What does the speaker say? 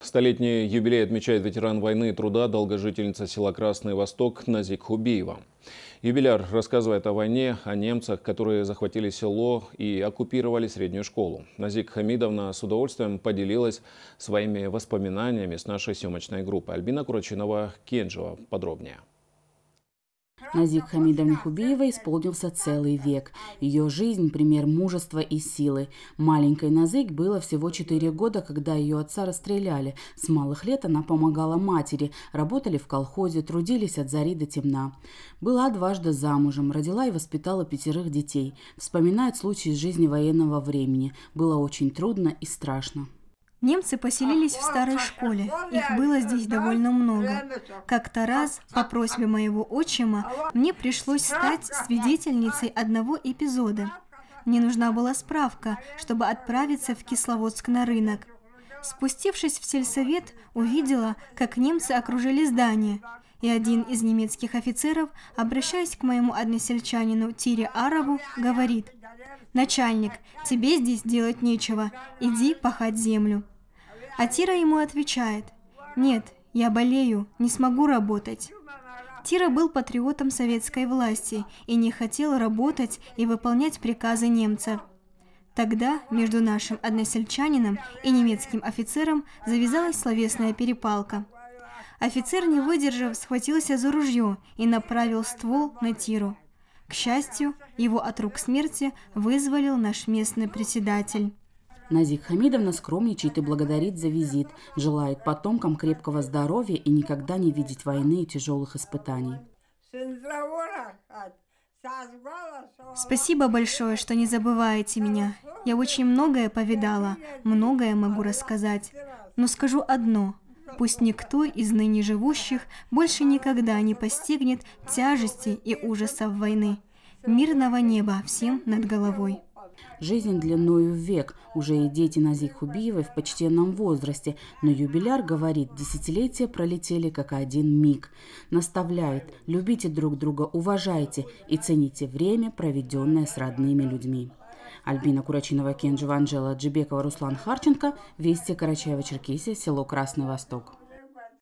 Столетний юбилей отмечает ветеран войны и труда, долгожительница села Красный Восток Назик Хубиева. Юбиляр рассказывает о войне, о немцах, которые захватили село и оккупировали среднюю школу. Назик Хамидовна с удовольствием поделилась своими воспоминаниями с нашей съемочной группой. Альбина Курочинова-Кенджева подробнее. Назик Хамидовне Хубиевой исполнился целый век. Ее жизнь – пример мужества и силы. Маленькой Назик было всего 4 года, когда ее отца расстреляли. С малых лет она помогала матери, работали в колхозе, трудились от зари до темна. Была дважды замужем, родила и воспитала 5 детей. Вспоминает случаи из жизни военного времени. Было очень трудно и страшно. Немцы поселились в старой школе. Их было здесь довольно много. Как-то раз, по просьбе моего отчима, мне пришлось стать свидетельницей одного эпизода. Мне нужна была справка, чтобы отправиться в Кисловодск на рынок. Спустившись в сельсовет, увидела, как немцы окружили здание. И один из немецких офицеров, обращаясь к моему односельчанину Тире Арову, говорит: «Начальник, тебе здесь делать нечего, иди пахать землю». А Тира ему отвечает: «Нет, я болею, не смогу работать». Тира был патриотом советской власти и не хотел работать и выполнять приказы немцев. Тогда между нашим односельчанином и немецким офицером завязалась словесная перепалка. Офицер, не выдержав, схватился за ружье и направил ствол на Тиру. К счастью, его от рук смерти вызволил наш местный председатель. Назик Хамидовна скромничает и благодарит за визит, желает потомкам крепкого здоровья и никогда не видеть войны и тяжелых испытаний. Спасибо большое, что не забываете меня. Я очень многое повидала, многое могу рассказать. Но скажу одно: пусть никто из ныне живущих больше никогда не постигнет тяжести и ужасов войны. Мирного неба всем над головой. Жизнь длиною в век. Уже и дети Назик Хубиевой в почтенном возрасте. Но юбиляр говорит, десятилетия пролетели как один миг. Наставляет: любите друг друга, уважайте и цените время, проведенное с родными людьми. Альбина Курочинова-Кенджева, Анжела Джибекова, Руслан Харченко. Вести, Карачаево-Черкесия, село Красный Восток.